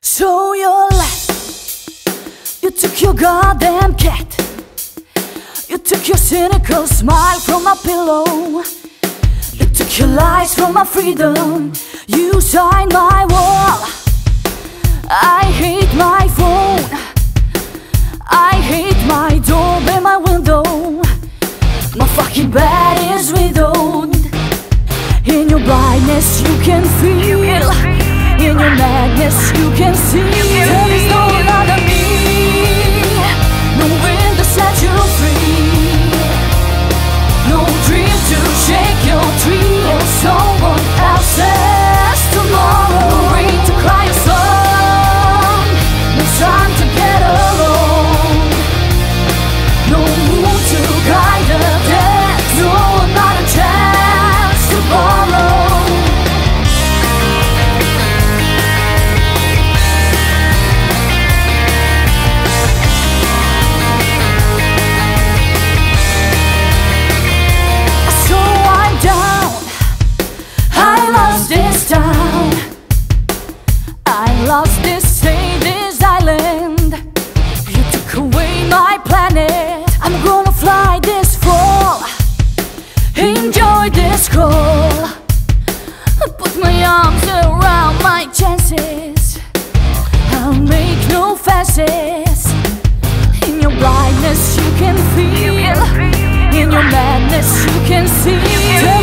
So you left, you took your goddamn cat, you took your cynical smile from my pillow, you took your lies from my freedom, you signed my wall. I hate my phone, I hate my doorbell, my window, my fucking bed is widowed. In your blindness you can feel, in your madness you can see. There is no other me, no wind to set you free, no dream to shake your tree or someone else's tomorrow. No rain to cry a song, no sun to get alone, no moon to guide the dance, no another chance to borrow. This town, I lost this state, this island. You took away my planet. I'm gonna fly this fall, enjoy this call, put my arms around my chances. I'll make no faces. In your blindness you can feel, in your madness you can see.